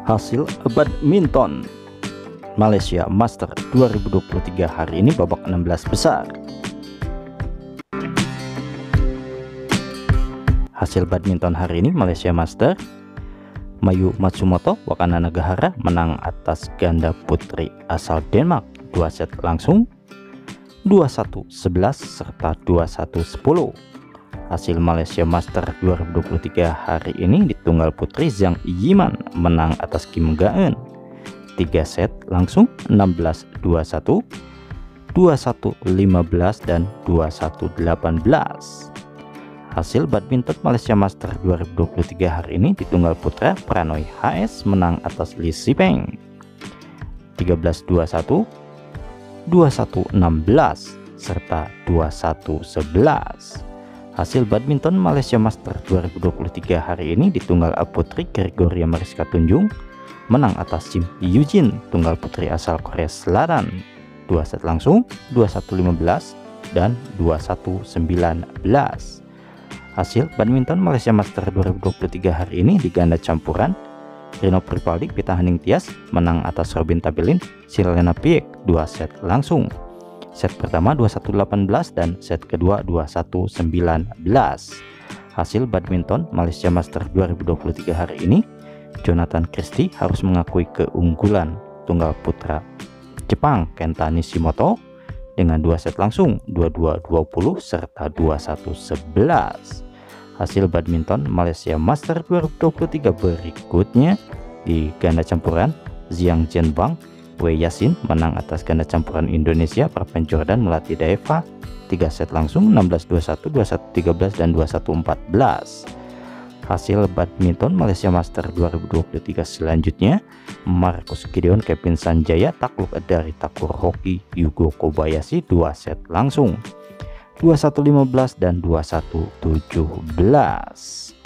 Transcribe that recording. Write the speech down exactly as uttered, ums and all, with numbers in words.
Hasil badminton Malaysia Master dua ribu dua puluh tiga hari ini babak enam belas besar. Hasil badminton hari ini Malaysia Master, Mayu Matsumoto Wakana Nagahara menang atas ganda putri asal Denmark dua set langsung dua satu sebelas serta dua satu sepuluh. Hasil Malaysia Master dua ribu dua puluh tiga hari ini di tunggal putri, Zhang Yiman menang atas Kim Ga-eun tiga set langsung enam belas dua puluh satu, dua satu lima belas dan dua satu delapan belas. Hasil badminton Malaysia Master dua ribu dua puluh tiga hari ini di tunggal putra, Pranoy H S menang atas Lee Sipeng tiga belas dua puluh satu, dua satu enam belas serta dua satu sebelas. Hasil badminton Malaysia Master dua ribu dua puluh tiga hari ini di tunggal putri, Gregoria Mariska Tunjung menang atas Kim Hyujin tunggal putri asal Korea Selatan dua set langsung dua satu lima belas dan dua satu sembilan belas. Hasil badminton Malaysia Master dua ribu dua puluh tiga hari ini di ganda campuran, Rino Pripaldi Pita Handing-Tias menang atas Robin Tabelin Sirlena Piek dua set langsung. Set pertama dua satu delapan belas dan set kedua dua satu sembilan belas. Hasil badminton Malaysia Master dua ribu dua puluh tiga hari ini, Jonathan Christie harus mengakui keunggulan tunggal putra Jepang Kenta Nishimoto dengan dua set langsung dua dua dua puluh serta dua satu sebelas. Hasil badminton Malaysia Master dua ribu dua puluh tiga berikutnya di ganda campuran, Zhang Jianbang Wei Yasin menang atas ganda campuran Indonesia, Praven Jordan Melati Daeva tiga set langsung enam belas dua puluh satu, dua satu tiga belas dan dua satu empat belas. Hasil badminton Malaysia Master dua ribu dua puluh tiga selanjutnya, Marcus Gideon Kevin Sanjaya takluk dari Takur Hoki Yugo Kobayashi dua set langsung dua satu lima belas dan dua satu tujuh belas.